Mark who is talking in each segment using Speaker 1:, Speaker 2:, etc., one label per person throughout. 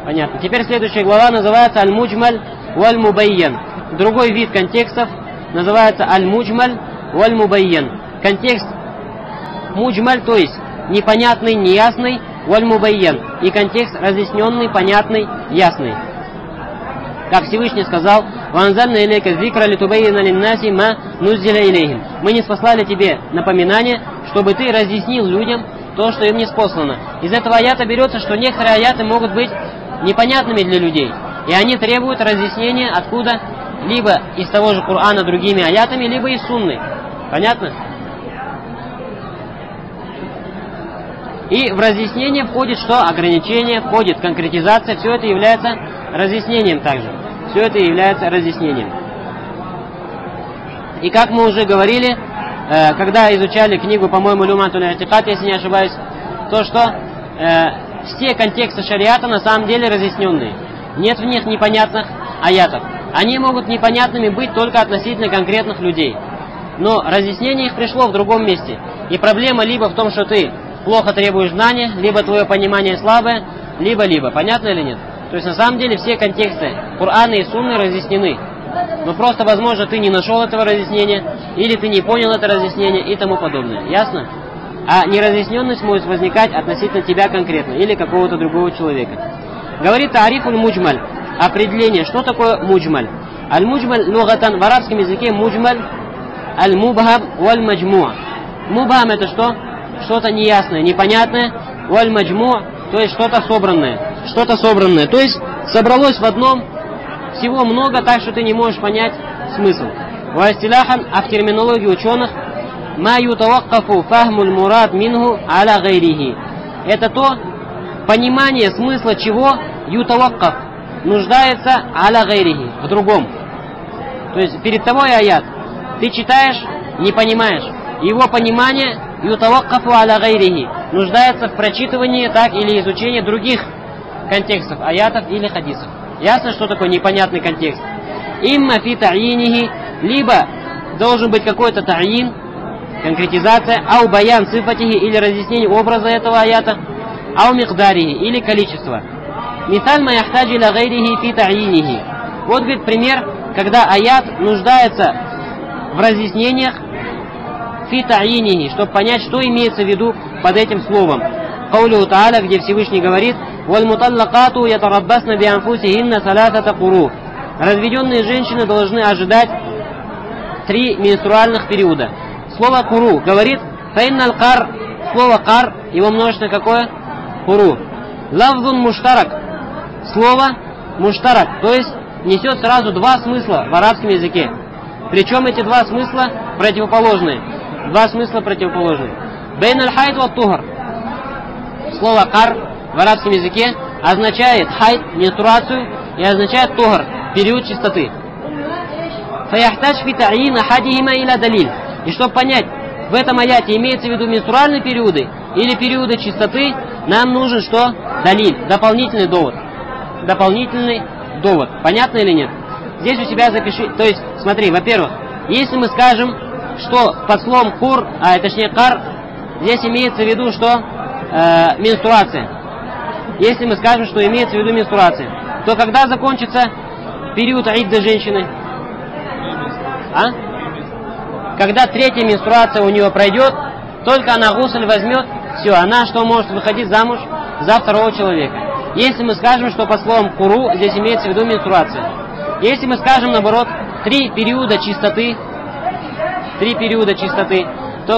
Speaker 1: Понятно. Теперь следующая глава называется Аль-Муджмаль валь-Мубайян. Другой вид контекстов называется Аль-Муджмаль валь-Мубайян. Контекст муджмаль, то есть непонятный, неясный, валь-Мубайян. И контекст разъясненный, понятный, ясный. Как Всевышний сказал: «Ванзальна илейка зикра литубайяна линнаси ма нуззиля илейхим». Мы не спаслали тебе напоминание, чтобы ты разъяснил людям то, что им не спослано. Из этого аята берется, что некоторые аяты могут быть непонятными для людей. И они требуют разъяснения откуда? Либо из того же Корана другими аятами, либо из сунны. Понятно? И в разъяснение входит что? Ограничение, входит конкретизация. Все это является разъяснением также. Все это является разъяснением. И как мы уже говорили, когда изучали книгу, по-моему, Люматуль Атикат, если не ошибаюсь, то что все контексты шариата на самом деле разъясненные. Нет в них непонятных аятов. Они могут непонятными быть только относительно конкретных людей. Но разъяснение их пришло в другом месте. И проблема либо в том, что ты плохо требуешь знания, либо твое понимание слабое, либо. Понятно или нет? То есть на самом деле все контексты Корана и Сунны разъяснены. Но просто, возможно, ты не нашел этого разъяснения, или ты не понял это разъяснение и тому подобное. Ясно? А неразъясненность может возникать относительно тебя конкретно, или какого-то другого человека. Говорит Тарифуль Муджмаль. Определение, что такое муджмаль. Аль-муджмаль лугатан в арабском языке муджмаль аль-мубхам валь-маджму. Мубхам это что? Что-то неясное, непонятное. Валь-маджму, то есть что-то собранное. Что-то собранное. То есть собралось в одном, всего много, так что ты не можешь понять смысл. Вастиляхан, а в терминологии ученых, ма ютаваккафу фахмуль мурад минху аля гайрихи. Это то понимание смысла чего ютаваккаф нуждается аля гайрихи, в другом. То есть перед тобой аят, ты читаешь, не понимаешь. Его понимание ютаваккафу аля гайрихи нуждается в прочитывании так или изучении других контекстов, аятов или хадисов. Ясно, что такое непонятный контекст? Имма фи та'инихи, либо должен быть какой-то та'ин, конкретизация, ау баян сифатихи, или разъяснение образа этого аята, ау микдарихи, или количество. Мисаль ма яхтаджи ля гайрихи фи та'инихи. Вот, говорит, пример, когда аят нуждается в разъяснениях фи та'инихи, чтобы понять, что имеется в виду под этим словом. Каулю Тааля, где Всевышний говорит: «Валь-муталлакату ятараббасна бианфусихинна саласата куру». Разведенные женщины должны ожидать 3 менструальных периода. Слово куру говорит: «Фаинналь кар», слово кар, его множество какое? Куру. Лавзун муштарак, слово муштарак, то есть несет сразу 2 смысла в арабском языке. Причем эти 2 смысла противоположные. 2 смысла противоположные. Бейналь хайд ва тухар. Слово кар в арабском языке означает хайд, менструацию, и означает тухар, период чистоты. Фаяхтадж фи та'ин ахадихима иля далиль. И чтобы понять, в этом аяте имеется в виду менструальные периоды или периоды чистоты, нам нужен что? Далиль, дополнительный довод. Дополнительный довод. Понятно или нет? Здесь у себя запиши. То есть, смотри, во-первых, если мы скажем, что под словом кур, точнее кар, здесь имеется в виду что? Менструация. Если мы скажем, что имеется в виду менструация, то когда закончится период идда женщины? Когда 3-я менструация у нее пройдет, только она гусль возьмет, все, она что, может выходить замуж за второго человека. Если мы скажем, что по словам куру здесь имеется в виду менструация. Если мы скажем, наоборот, 3 периода чистоты, то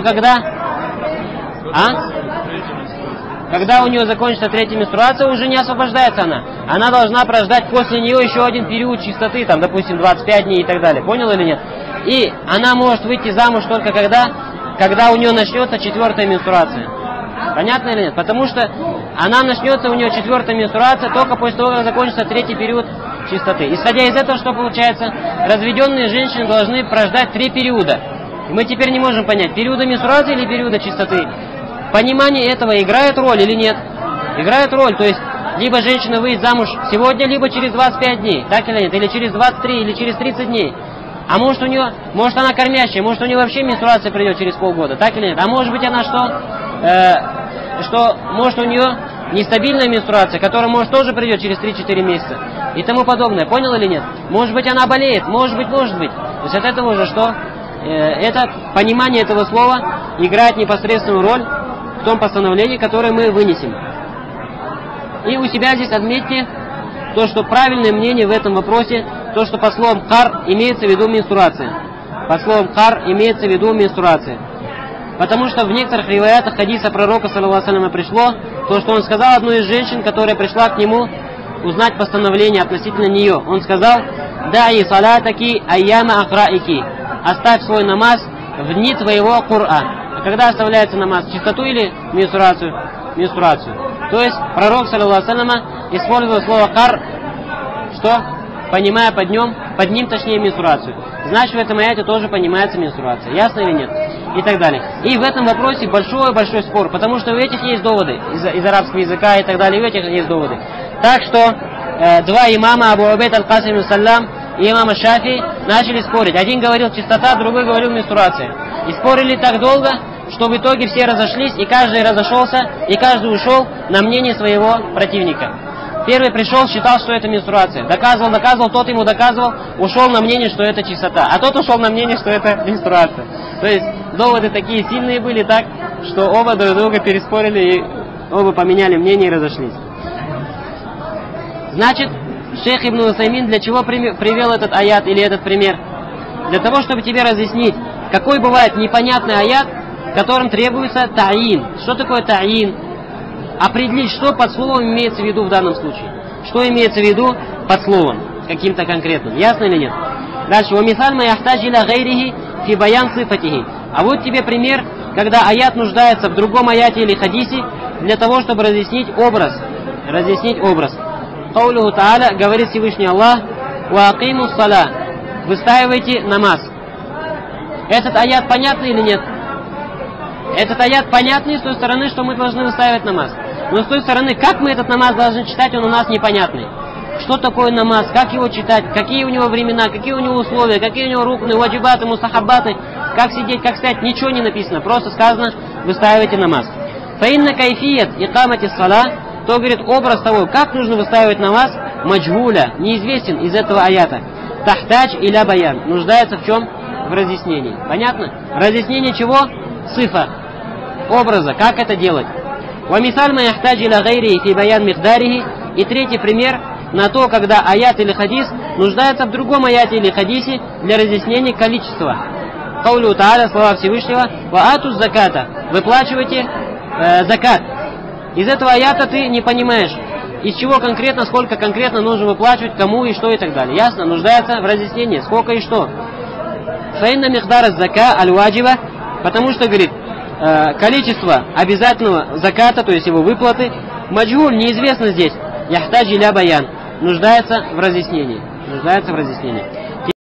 Speaker 1: когда у нее закончится 3-я менструация, уже не освобождается она. Она должна прождать после нее еще один период чистоты, там, допустим, 25 дней и так далее. Понял или нет? И она может выйти замуж только когда у нее начнется 4-я менструация. Понятно или нет? Потому что она начнется, у нее 4-я менструация только после того, как закончится 3-й период чистоты. Исходя из этого, что получается? Разведенные женщины должны прождать 3 периода. И мы теперь не можем понять, периода менструации или периода чистоты. Понимание этого играет роль или нет? Играет роль, то есть либо женщина выйдет замуж сегодня, либо через 25 дней, так или нет? Или через 23, или через 30 дней. А может может она кормящая, может у нее вообще менструация придет через полгода, так или нет? А может быть она может у нее нестабильная менструация, которая, может, тоже придет через 3-4 месяца и тому подобное. Понял или нет? Может быть, она болеет, может быть. То есть от этого уже что? Это понимание этого слова играет непосредственную роль в том постановлении, которое мы вынесем. И у себя здесь отметьте то, что правильное мнение в этом вопросе, то, что по словам кар имеется в виду менструация. По словам кар имеется в виду менструация. Потому что в некоторых риваятах хадиса пророка, саллаллаху алейхи ва саллям, пришло то, что он сказал одной из женщин, которая пришла к нему узнать постановление относительно нее. Он сказал: «Даи салатаки айяма акраики». Оставь свой намаз в дни твоего Кур'а. А когда оставляется намаз? Чистоту или менструацию? Менструацию. То есть пророк, саллаллаху алейхи ва саллям, использовал слово кар, что? Понимая под ним точнее менструацию. Значит, в этом аяте тоже понимается менструация. Ясно или нет? И так далее. И в этом вопросе большой спор, потому что у этих есть доводы из арабского языка и так далее, у этих есть доводы. Так что два имама, Абу Убайд аль-Касим саллям и имам Шафи, начали спорить. Один говорил чистота, другой говорил менструация. И спорили так долго, что в итоге все разошлись, и каждый разошелся, и каждый ушел на мнение своего противника. Первый пришел, считал, что это менструация. Доказывал, тот ему доказывал, ушел на мнение, что это чистота. А тот ушел на мнение, что это менструация. То есть доводы такие сильные были, так, что оба друг друга переспорили и оба поменяли мнение и разошлись. Значит, шейх Ибн Усаймин для чего привел этот аят или этот пример? Для того, чтобы тебе разъяснить, какой бывает непонятный аят, которым требуется та'ин. Что такое та'ин? Определить, что под словом имеется в виду в данном случае. Что имеется в виду под словом каким-то конкретным. Ясно или нет? Дальше. А вот тебе пример, когда аят нуждается в другом аяте или хадисе для того, чтобы разъяснить образ. Каулуху Тааля, говорит Всевышний Аллах: «Ва акимус сала». Выстаивайте намаз. Этот аят понятный или нет? Этот аят понятный с той стороны, что мы должны выстаивать намаз. Но с той стороны, как мы этот намаз должны читать, он у нас непонятный. Что такое намаз, как его читать, какие у него времена, какие у него условия, какие у него рукны, ваджибаты, мустахаббаты, как сидеть, как стоять, ничего не написано. Просто сказано: выстаивайте намаз. Фаинна кайфият икамати сала, то говорит образ того, как нужно выстаивать намаз, маджгуля, неизвестен из этого аята. Тахтач иля баян, нуждается в чем? В разъяснении. Понятно? Разъяснение чего? Цифа, образа, как это делать. Вамисаль ма яхтадж иля гайри фи баян михдарихи. И третий пример на то, когда аят или хадис нуждается в другом аяте или хадисе для разъяснения количества. Каулю Тааля, слова Всевышнего: «Ва ату заката», выплачивайте закат. Из этого аята ты не понимаешь, из чего конкретно, сколько конкретно нужно выплачивать, кому и что и так далее. Ясно? Нуждается в разъяснении, сколько и что. Фаинна михдара зака аль-ваджиба, потому что, говорит, количество обязательного заката, то есть его выплаты, маджгуль, неизвестно здесь. Яхтаджи ля баян, нуждается в разъяснении.